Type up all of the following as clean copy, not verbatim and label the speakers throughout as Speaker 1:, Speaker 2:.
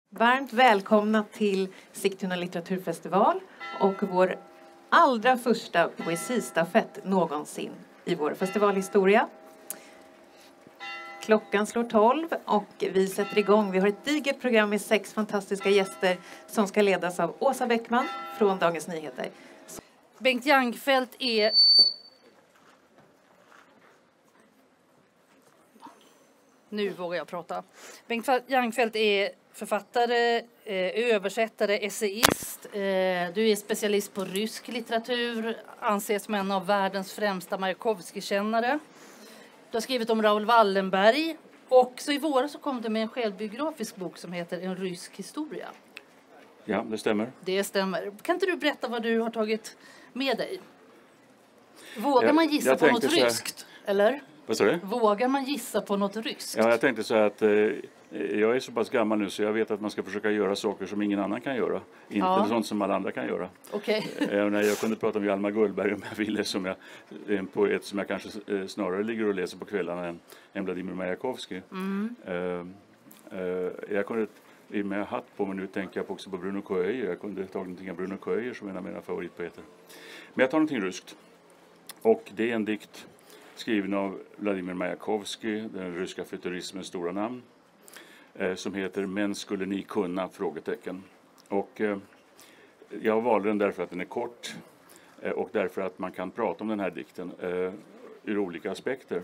Speaker 1: Varmt välkomna till Sigtuna litteraturfestival och vår allra första poesistafett någonsin i vår festivalhistoria. Klockan slår 12 och vi sätter igång. Vi har ett digert program med 6 fantastiska gäster som ska ledas av Åsa Bäckman från Dagens Nyheter.
Speaker 2: Bengt Jangfelt är... Nu vågar jag prata. Bengt Jangfelt är författare, översättare, essayist. Du är specialist på rysk litteratur, anses som en av världens främsta Majakovskij-kännare. Du har skrivit om Raoul Wallenberg och så i våras så kom du med en självbiografisk bok som heter En rysk historia.
Speaker 3: Ja, det stämmer.
Speaker 2: Det stämmer. Kan inte du berätta vad du har tagit med dig? Vågar man gissa på något ryskt, eller?
Speaker 3: Vad sa du?
Speaker 2: Vågar man gissa på något ryskt?
Speaker 3: Ja, jag tänkte så här att jag är så pass gammal nu så jag vet att man ska försöka göra saker som ingen annan kan göra. Inte sånt som alla andra kan göra.
Speaker 2: Okej.
Speaker 3: Jag kunde prata med Hjalmar Gullberg om jag ville, som är en poet som jag kanske snarare ligger och läser på kvällarna än Vladimir Majakovskij. Jag kunde med hatt på mig nu tänker jag också på Bruno Coelho. Jag kunde ta någonting av Bruno Coelho som en av mina favoritpoeter. Men jag tar någonting ryskt. Och det är en dikt skriven av Vladimir Majakovskij, den ryska futurismens stora namn, som heter Men skulle ni kunna? Frågetecken. Och jag valde den därför att den är kort och därför att man kan prata om den här dikten ur olika aspekter.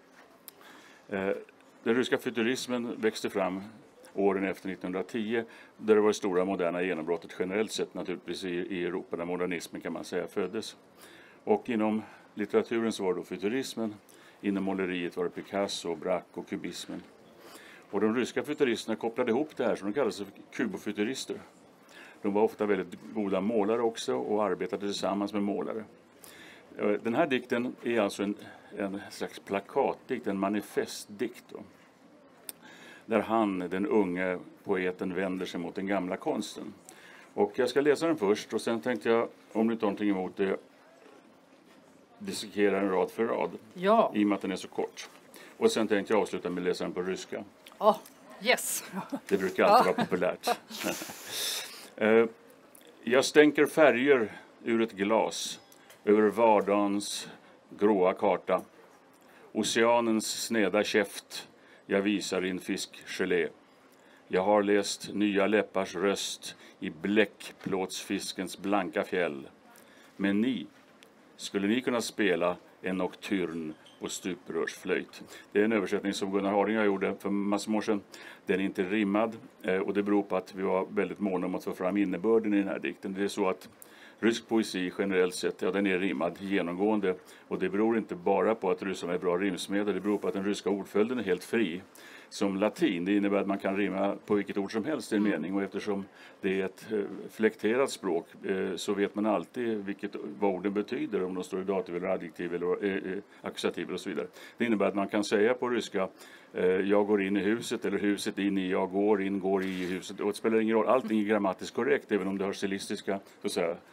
Speaker 3: Den ryska futurismen växte fram åren efter 1910, där det var det stora moderna genombrottet generellt sett naturligtvis i Europa, där modernismen kan man säga föddes. Och inom litteraturen så var det då futurismen, inom måleriet var det Picasso, Braque och kubismen. Och de ryska futuristerna kopplade ihop det här som de kallades för kubofuturister. De var ofta väldigt goda målare också och arbetade tillsammans med målare. Den här dikten är alltså en slags plakatdikt, en manifestdikt då. Där den unge poeten, vänder sig mot den gamla konsten. Och jag ska läsa den först och sen tänkte jag, om du inte har någonting emot det, dissekera en rad för rad.
Speaker 2: Ja.
Speaker 3: I och med att den är så kort. Och sen tänkte jag avsluta med att läsa den på ryska.
Speaker 2: Yes.
Speaker 3: Det brukar alltid vara populärt. Jag stänker färger ur ett glas över vardagens gråa karta. Oceanens sneda käft jag visar i en fiskgelé. Jag har läst nya läppars röst i bläckplåtsfiskens blanka fjäll. Men skulle ni kunna spela en nocturn på stuprörsflöjt? Det är en översättning som Gunnar Harding gjorde för massor år sedan. Den är inte rimmad och det beror på att vi var väldigt måna om att få fram innebörden i den här dikten. Det är så att rysk poesi generellt sett, den är rimmad genomgående. Och det beror inte bara på att ryssarna är bra rimsmeder, det beror på att den ryska ordföljden är helt fri. Som latin, det innebär att man kan rimma på vilket ord som helst i en mening. Och eftersom det är ett flekterat språk så vet man alltid vad orden betyder. Om de står i dativ eller adjektiv eller ackusativ och så vidare. Det innebär att man kan säga på ryska jag går in i huset eller huset in i, jag går in, går i huset. Och det spelar ingen roll, allting är grammatiskt korrekt även om det har stilistiska så att säga,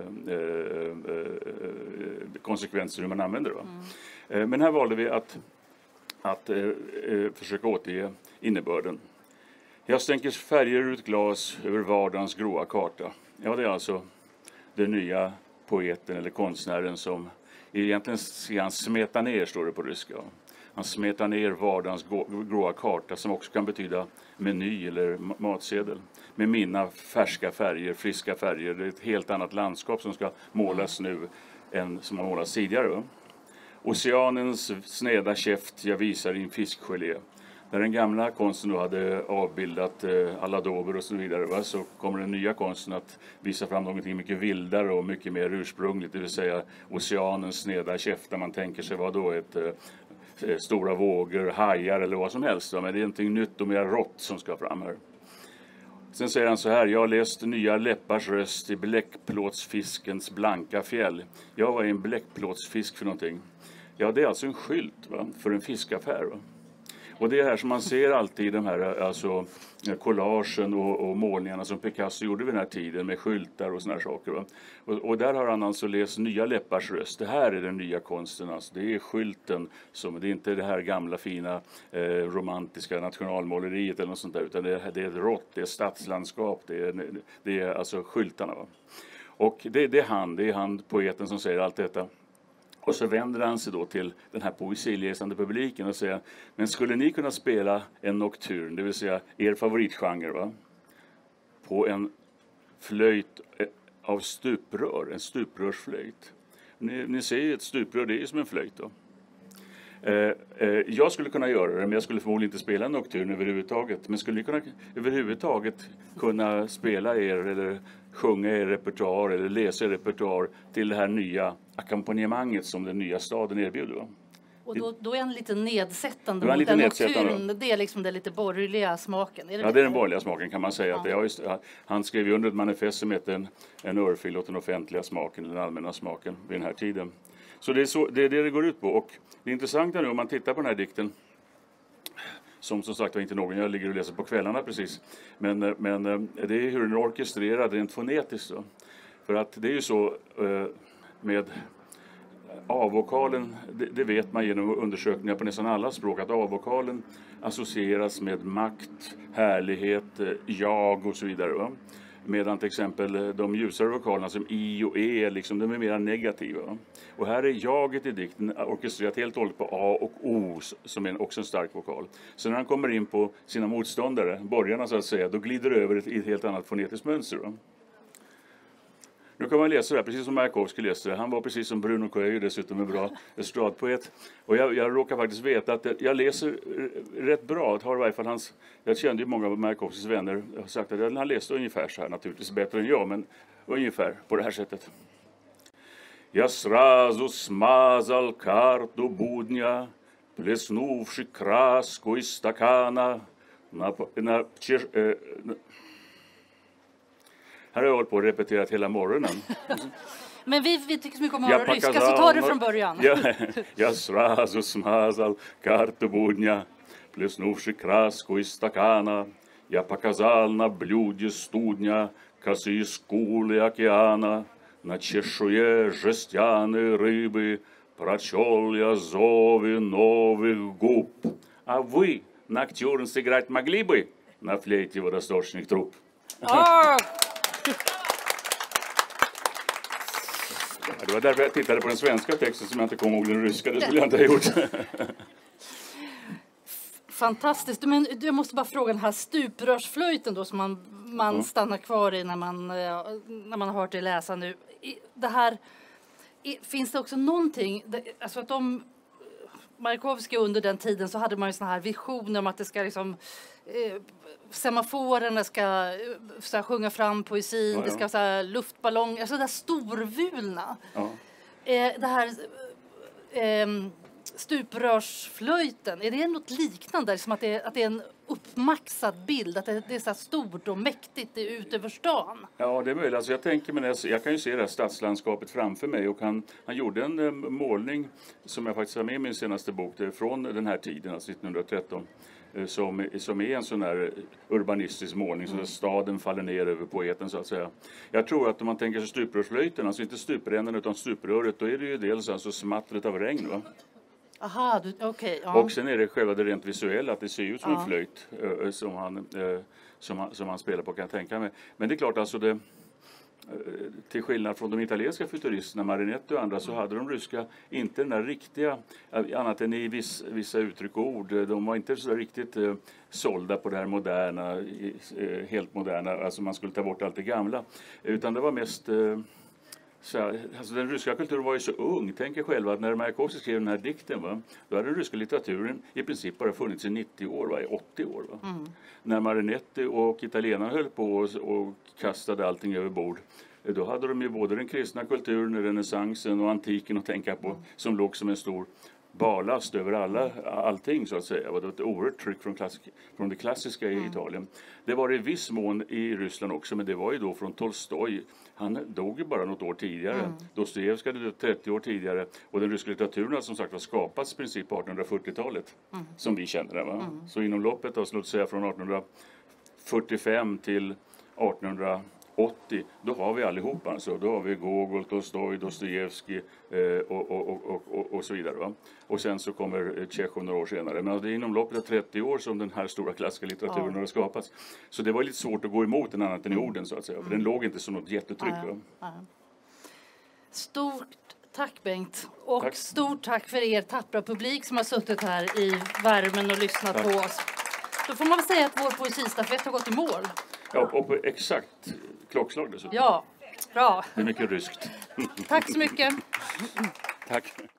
Speaker 3: konsekvenser hur man använder det. Men här valde vi att försöka återge innebörden. Jag stänker färger ur ett glas över vardagens gråa karta. Ja, det är alltså den nya poeten eller konstnären som egentligen han smetar ner, står det på ryska. Han smetar ner vardagens gråa karta som också kan betyda meny eller matsedel. Med mina färska färger, friska färger. Det är ett helt annat landskap som ska målas nu än som har målats tidigare. Oceanens sneda käft jag visar i en fiskgelé. När den gamla konsten då hade avbildat alla dober och så vidare, så kommer den nya konsten att visa fram någonting mycket vildare och mycket mer ursprungligt. Det vill säga oceanens sneda käft, där man tänker sig vad då stora vågor, hajar eller vad som helst. Men det är någonting nytt och mer rått som ska fram här. Sen säger han så här, jag har läst nya läppars röst i bläckplåtsfiskens blanka fjäll. Ja, vad är en bläckplåtsfisk för någonting? Ja, det är alltså en skylt för en fiskaffär. Och det är här som man ser alltid de här alltså, collagen och målningarna som Picasso gjorde vid den här tiden med skyltar och såna här saker. Va? Och där har han alltså läst nya läppars röst. Det här är den nya konsten. Alltså. Det är skylten, det är inte det här gamla fina romantiska nationalmåleriet eller något sånt där, utan det är ett rått, det är stadslandskap, det är alltså skyltarna. Va? Och det är han, poeten, som säger allt detta. Och så vänder han sig då till den här poesiläsande publiken och säger: men skulle ni kunna spela en nocturn, det vill säga er favoritgenre, va? På en flöjt av stuprör, en stuprörsflöjt. Ni ser ju ett stuprör, det är ju som en flöjt då. Jag skulle kunna göra det, men jag skulle förmodligen inte spela en nocturn överhuvudtaget. Men skulle ni kunna överhuvudtaget kunna spela eller sjunga er repertoar eller läsa er repertoar till det här nya ackompanjemanget som den nya staden erbjuder? Va?
Speaker 2: Och då är han lite nedsättande
Speaker 3: mot
Speaker 2: den nocturn. Det är liksom den lite borgerliga smaken. Är det
Speaker 3: det är den borgerliga smaken, kan man säga. Att han skrev ju under ett manifest som heter en örfil åt den offentliga smaken, den allmänna smaken vid den här tiden. Så det är det går ut på. Och det intressanta nu om man tittar på den här dikten, som sagt var inte någon jag ligger och läser på kvällarna precis, men det är hur den är orkestrerad rent fonetiskt då. För att det är ju så med A-vokalen, det vet man genom undersökningar på nästan alla språk, att A-vokalen associeras med makt, härlighet, jag och så vidare. Va? Medan till exempel de ljusare vokalerna som I och E, liksom, de är mer negativa. Va? Och här är jaget i dikten orkestrerat helt och hållet på A och O, som är också en stark vokal. Så när han kommer in på sina motståndare, borgarna så att säga, då glider det över i ett helt annat fonetiskt mönster. Va? Nu kan man läsa det här, precis som Majakovskij läste det. Han var precis som Bruno Coelho dessutom en bra estradpoet. Och jag råkar faktiskt veta att jag läser rätt bra. Har i varje fall jag kände ju många av Majakovskijs vänner har sagt att han läste ungefär så här, naturligtvis bättre än jag, men ungefär på det här sättet. Я сразу смазал карту будня, плеснувши краску из стакана Här har jag hållit på och repeterat hela morgonen.
Speaker 2: Men vi tycker så mycket om att höra ryska, så ta det från början.
Speaker 3: Я сразу смазал карту будня, плеснувши краску из стакана. Я показал на блюде студня косые скулы океана. На чешуе жестяной рыбы прочел я зовы новых губ. А вы ноктюрн сыграть могли бы на флейте водосточных труб? Det var därför jag tittade på den svenska texten som jag inte kom ihåg den ryska. Det skulle jag inte ha gjort.
Speaker 2: Fantastiskt. Men jag måste bara fråga den här stuprörsflöjten då som man stannar kvar i när man har hört det läsa nu. Det här, finns det också någonting, alltså att Majakovskij under den tiden så hade man ju såna här visioner om att det ska liksom semaforerna ska sjunga fram poesin, det ska vara luftballong, alltså det där storvulna. Det här stuprörsflöjten, är det något liknande, som att det är en uppmaxad bild, att det är så här stort och mäktigt, det är ut över stan? Ja, det är möjligt. Alltså jag kan ju se det här stadslandskapet framför mig, och han gjorde en målning som jag faktiskt har med i min senaste bok, det är från den här tiden, alltså 1913. Som är en sån här urbanistisk målning, så där staden faller ner över poeten så att säga. Jag tror att om man tänker sig stuprörsflöjten, alltså inte stuprännan utan stupröret, då är det ju dels alltså smattret av regn, va? Aha, okej. Ja.
Speaker 3: Och sen är det själva det rent visuella, att det ser ut som en flöjt som han spelar på, kan jag tänka mig. Men det är klart, alltså till skillnad från de italienska futuristerna, Marinetti och andra, så hade de ryska inte den där riktiga, annat än i vissa uttryck och ord, de var inte så riktigt sålda på det här moderna, helt moderna, alltså man skulle ta bort allt det gamla, utan det var mest alltså den ryska kulturen var ju så ung. Tänk er själva att när Majakovskij skrev den här dikten, va, då hade den ryska litteraturen i princip bara funnits i 90 år, i 80 år. Va? När Marinetti och italienarna höll på och kastade allting över bord, då hade de ju både den kristna kulturen, renässansen och antiken att tänka på, som låg som en stor barlast över allting så att säga. Det var ett oerhört tryck från det klassiska i Italien. Det var i viss mån i Ryssland också, men det var ju då från Tolstoj. Han dog ju bara något år tidigare. Dostojevskij hade dött 30 år tidigare. Och den ryska litteraturen har som sagt var skapats i princip på 1840-talet. Som vi känner det. Va? Så inom loppet av, låt säga, från 1845 till 1880, då har vi allihopa. Alltså. Då har vi Gogol, Tolstoj, Dostojevskij och så vidare. Va? Och sen så kommer Tjechov några år senare. Men det är inom loppet av 30 år som den här stora klassiska litteraturen har skapats. Så det var lite svårt att gå emot den annat än i orden så att säga. För den låg inte som något jättetryck. Va?
Speaker 2: Stort tack Bengt. Och
Speaker 3: tack.
Speaker 2: Stort tack för er tappra publik som har suttit här i värmen och lyssnat på oss. Då får man väl säga att vår poesistafett har gått i mål.
Speaker 3: Ja, och på exakt klockslag dessutom.
Speaker 2: Ja, bra.
Speaker 3: Det är mycket ryskt.
Speaker 2: Tack så mycket.
Speaker 3: Tack.